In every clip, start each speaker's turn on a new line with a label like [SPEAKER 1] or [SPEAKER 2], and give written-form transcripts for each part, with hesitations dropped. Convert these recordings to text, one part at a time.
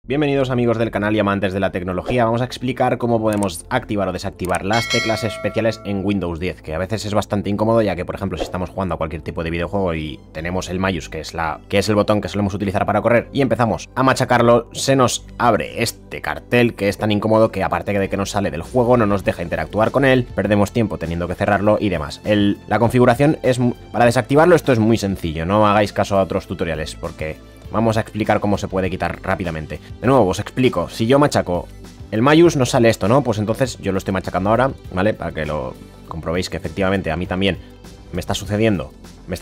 [SPEAKER 1] Bienvenidos amigos del canal y amantes de la tecnología. Vamos a explicar cómo podemos activar o desactivar las teclas especiales en Windows 10, que a veces es bastante incómodo, ya que por ejemplo si estamos jugando a cualquier tipo de videojuego y tenemos el mouse, que es el botón que solemos utilizar para correr, y empezamos a machacarlo, se nos abre este cartel que es tan incómodo que aparte de que nos sale del juego, no nos deja interactuar con él, perdemos tiempo teniendo que cerrarlo y demás. La configuración es... Para desactivarlo esto es muy sencillo, no hagáis caso a otros tutoriales porque... Vamos a explicar cómo se puede quitar rápidamente. De nuevo, os explico. Si yo machaco el mouse, nos sale esto, ¿no? Pues entonces yo lo estoy machacando ahora, ¿vale? Para que lo comprobéis que efectivamente a mí también me está sucediendo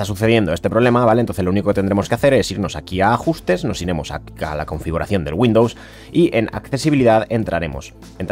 [SPEAKER 1] este problema, ¿vale? Entonces lo único que tendremos que hacer es irnos aquí a ajustes, nos iremos a la configuración del Windows y en accesibilidad entraremos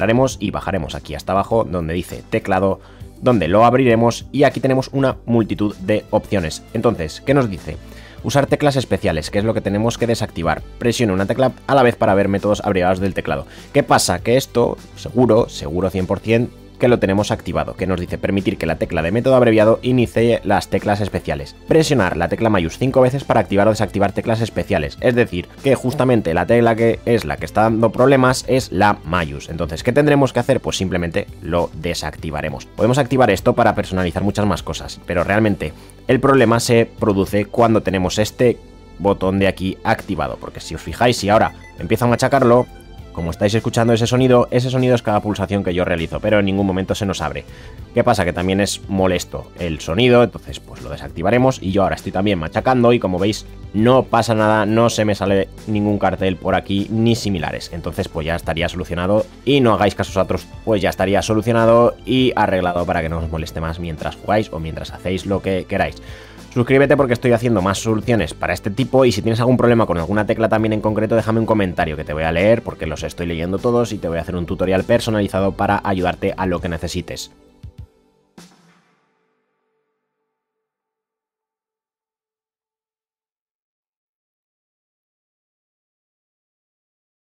[SPEAKER 1] y bajaremos aquí hasta abajo donde dice teclado, donde lo abriremos y aquí tenemos una multitud de opciones. Entonces, ¿qué nos dice? Usar teclas especiales, que es lo que tenemos que desactivar. Presione una tecla a la vez para ver métodos abreviados del teclado. ¿Qué pasa? Que esto, seguro 100%, que lo tenemos activado, que nos dice permitir que la tecla de método abreviado inicie las teclas especiales. Presionar la tecla mouse 5 veces para activar o desactivar teclas especiales, es decir, que justamente la tecla que es la que está dando problemas es la mouse. Entonces, ¿qué tendremos que hacer? Pues simplemente lo desactivaremos. Podemos activar esto para personalizar muchas más cosas, pero realmente el problema se produce cuando tenemos este botón de aquí activado, porque si os fijáis, si ahora empiezo a machacarlo, como estáis escuchando ese sonido es cada pulsación que yo realizo, pero en ningún momento se nos abre. ¿Qué pasa? Que también es molesto el sonido, entonces pues lo desactivaremos y yo ahora estoy también machacando y como veis no pasa nada, no se me sale ningún cartel por aquí ni similares. Entonces pues ya estaría solucionado y no hagáis casos a otros, pues ya estaría solucionado y arreglado para que no os moleste más mientras jugáis o mientras hacéis lo que queráis. Suscríbete porque estoy haciendo más soluciones para este tipo y si tienes algún problema con alguna tecla también en concreto déjame un comentario que te voy a leer porque los estoy leyendo todos y te voy a hacer un tutorial personalizado para ayudarte a lo que necesites.